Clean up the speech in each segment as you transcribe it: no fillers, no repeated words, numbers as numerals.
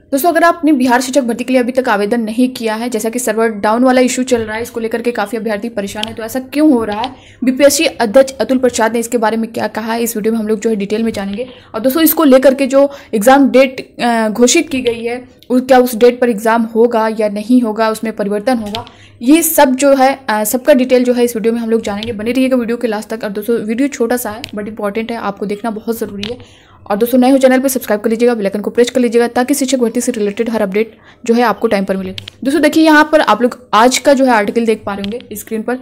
दोस्तों अगर आपने बिहार शिक्षक भर्ती के लिए अभी तक आवेदन नहीं किया है, जैसा कि सर्वर डाउन वाला इशू चल रहा है, इसको लेकर के काफी अभ्यर्थी परेशान है, तो ऐसा क्यों हो रहा है, बीपीएससी अध्यक्ष अतुल प्रसाद ने इसके बारे में क्या कहा है, इस वीडियो में हम लोग जो है डिटेल में जानेंगे। और दोस्तों इसको लेकर के जो एग्जाम डेट घोषित की गई है, क्या उस डेट पर एग्जाम होगा या नहीं होगा, उसमें परिवर्तन होगा, ये सब जो है सबका डिटेल जो है इस वीडियो में हम लोग जानेंगे। बने रहिएगा वीडियो के लास्ट तक। और दोस्तों वीडियो छोटा सा है बट इंपॉर्टेंट है, आपको देखना बहुत जरूरी है। और दोस्तों नए हो चैनल पर सब्सक्राइब कर लीजिएगा, बेल आइकन को प्रेस कर लीजिएगा ताकि शिक्षक भर्ती से रिलेटेड हर अपडेट जो है आपको टाइम पर मिले। दोस्तों देखिए यहाँ पर आप लोग आज का जो है आर्टिकल देख पा रहे होंगे स्क्रीन पर।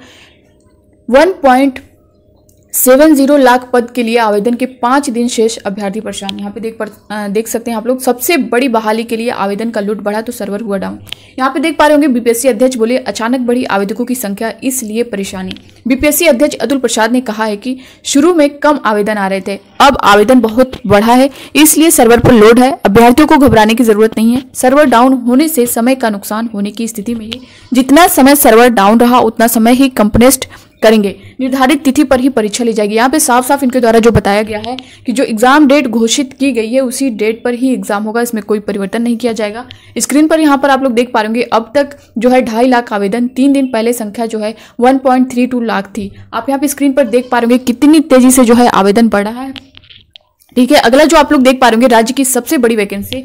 1.70 लाख पद के लिए आवेदन के 5 दिन शेष, अभ्यर्थी परेशान। यहाँ पे देख सकते हैं आप लोग, सबसे बड़ी बहाली के लिए आवेदन का लूट बढ़ा तो सर्वर हुआ डाउन। यहाँ पे देख पा रहे होंगे बीपीएससी अध्यक्ष बोले अचानक बढ़ी आवेदकों की संख्या इसलिए परेशानी। बीपीएससी अध्यक्ष अतुल प्रसाद ने कहा है कि शुरू में कम आवेदन आ रहे थे, अब आवेदन बहुत बढ़ा है इसलिए सर्वर पर लोड है। अभ्यर्थियों को घबराने की जरूरत नहीं है। सर्वर डाउन होने से समय का नुकसान होने की स्थिति में ही जितना समय सर्वर डाउन रहा उतना समय ही कंप्रेस्ड करेंगे। निर्धारित तिथि पर ही परीक्षा ली जाएगी। यहाँ पे साफ साफ इनके द्वारा जो बताया गया है कि जो एग्जाम डेट घोषित की गई है उसी डेट पर ही एग्जाम होगा, इसमें कोई परिवर्तन नहीं किया जाएगा। स्क्रीन पर यहाँ पर आप लोग देख पा रहे होंगे अब तक जो है 2.5 लाख आवेदन, 3 दिन पहले संख्या जो है 1.32 लाख थी। आप यहाँ पे स्क्रीन पर देख पा रहे होंगे कितनी तेजी से जो है आवेदन बढ़ा है। ठीक है, अगला जो आप लोग देख पा रहे होंगे राज्य की सबसे बड़ी वैकेंसी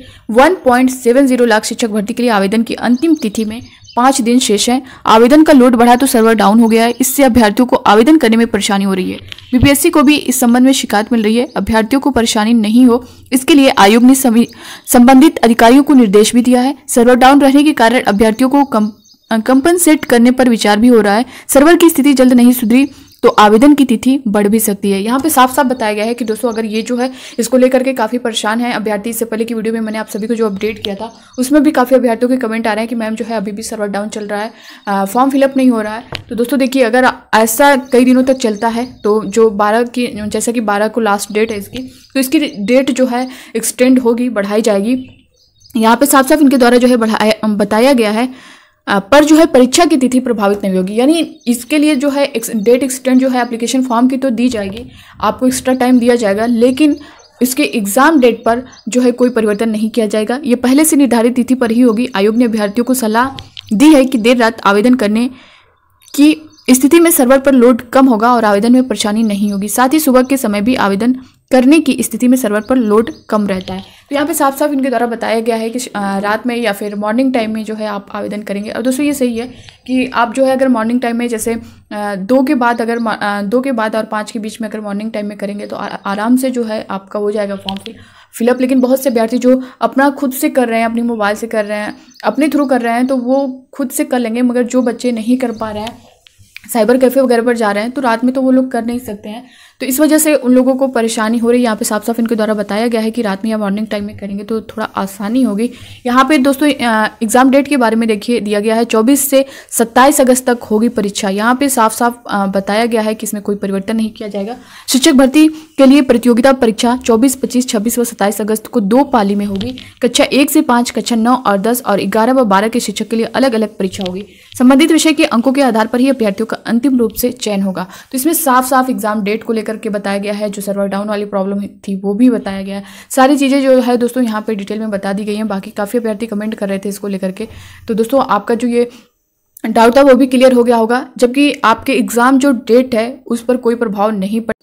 1.70 लाख शिक्षक भर्ती के लिए आवेदन की अंतिम तिथि में 5 दिन शेष है। आवेदन का लोड बढ़ा तो सर्वर डाउन हो गया है, इससे अभ्यर्थियों को आवेदन करने में परेशानी हो रही है। बीपीएससी को भी इस संबंध में शिकायत मिल रही है। अभ्यर्थियों को परेशानी नहीं हो इसके लिए आयोग ने संबंधित अधिकारियों को निर्देश भी दिया है। सर्वर डाउन रहने के कारण अभ्यर्थियों को कंपनसेट करने पर विचार भी हो रहा है। सर्वर की स्थिति जल्द नहीं सुधरी तो आवेदन की तिथि बढ़ भी सकती है। यहाँ पे साफ साफ बताया गया है कि दोस्तों अगर ये जो है इसको लेकर के काफ़ी परेशान है अभ्यर्थी। इससे पहले की वीडियो में मैंने आप सभी को जो अपडेट किया था उसमें भी काफ़ी अभ्यर्थियों के कमेंट आ रहे हैं कि मैम जो है अभी भी सर्वर डाउन चल रहा है, फॉर्म फिलअप नहीं हो रहा है। तो दोस्तों देखिए अगर ऐसा कई दिनों तक चलता है तो जो 12 की, जैसा कि 12 को लास्ट डेट है इसकी, तो इसकी डेट जो है एक्सटेंड होगी, बढ़ाई जाएगी। यहाँ पे साफ साफ इनके द्वारा जो है बताया गया है पर जो है परीक्षा की तिथि प्रभावित नहीं होगी। यानी इसके लिए जो है डेट एक्सटेंड जो है एप्लीकेशन फॉर्म की तो दी जाएगी, आपको एक्स्ट्रा टाइम दिया जाएगा, लेकिन इसके एग्जाम डेट पर जो है कोई परिवर्तन नहीं किया जाएगा। ये पहले से निर्धारित तिथि पर ही होगी। आयोग ने अभ्यर्थियों को सलाह दी है कि देर रात आवेदन करने की स्थिति में सर्वर पर लोड कम होगा और आवेदन में परेशानी नहीं होगी। साथ ही सुबह के समय भी आवेदन करने की स्थिति में सर्वर पर लोड कम रहता है। तो यहाँ पे साफ साफ इनके द्वारा बताया गया है कि रात में या फिर मॉर्निंग टाइम में जो है आप आवेदन करेंगे। और दोस्तों ये सही है कि आप जो है अगर मॉर्निंग टाइम में जैसे 2 के बाद अगर 2 के बाद और 5 के बीच में अगर मॉर्निंग टाइम में करेंगे तो आराम से जो है आपका हो जाएगा फॉर्म फिलअप। लेकिन बहुत से अभ्यर्थी जो अपना खुद से कर रहे हैं, अपनी मोबाइल से कर रहे हैं, अपने थ्रू कर रहे हैं, तो वो खुद से कर लेंगे। मगर जो बच्चे नहीं कर पा रहे हैं, साइबर कैफे वगैरह पर जा रहे हैं, तो रात में तो वो लोग कर नहीं सकते हैं, तो इस वजह से उन लोगों को परेशानी हो रही है। यहाँ पे साफ साफ इनके द्वारा बताया गया है कि रात में या मॉर्निंग टाइम में करेंगे तो थोड़ा आसानी होगी। यहाँ पे दोस्तों एग्जाम डेट के बारे में देखिए दिया गया है 24 से 27 अगस्त तक होगी परीक्षा। यहाँ पे साफ साफ बताया गया है कि इसमें कोई परिवर्तन नहीं किया जाएगा। शिक्षक भर्ती के लिए प्रतियोगिता परीक्षा 24, 25, 26 व 27 अगस्त को 2 पाली में होगी। कक्षा 1 से 5, कक्षा 9 और 10 और 11 व 12 के शिक्षक के लिए अलग अलग परीक्षा होगी। संबंधित विषय के अंकों के आधार पर ही अभ्यर्थियों का अंतिम रूप से चयन होगा। तो इसमें साफ साफ एग्जाम डेट को लेकर के बताया गया है, जो सर्वर डाउन वाली प्रॉब्लम थी वो भी बताया गया है। सारी चीज़ें जो है दोस्तों यहाँ पे डिटेल में बता दी गई हैं। बाकी काफ़ी अभ्यर्थी कमेंट कर रहे थे इसको लेकर के, तो दोस्तों आपका जो ये डाउट था वो भी क्लियर हो गया होगा। जबकि आपके एग्जाम जो डेट है उस पर कोई प्रभाव नहीं पड़ा।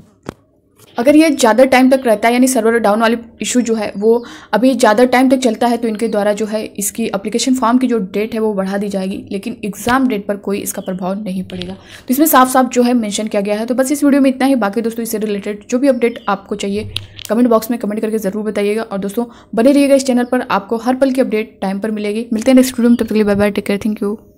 अगर ये ज़्यादा टाइम तक रहता है, यानी सर्वर डाउन वाली इशू जो है वो अभी ज़्यादा टाइम तक चलता है, तो इनके द्वारा जो है इसकी एप्लीकेशन फॉर्म की जो डेट है वो बढ़ा दी जाएगी, लेकिन एग्जाम डेट पर कोई इसका प्रभाव नहीं पड़ेगा। तो इसमें साफ साफ जो है मेंशन किया गया है। तो बस इस वीडियो में इतना ही। बाकी दोस्तों इससे रिलेटेड जो भी अपडेट आपको चाहिए कमेंट बॉक्स में कमेंट करके जरूर बताइएगा। और दोस्तों बने रहिएगा इस चैनल पर, आपको हर पल की अपडेट टाइम पर मिलेगी। मिलते हैं नेक्स्ट वीडियो में, तब तक के लिए bye bye, take care, thank you.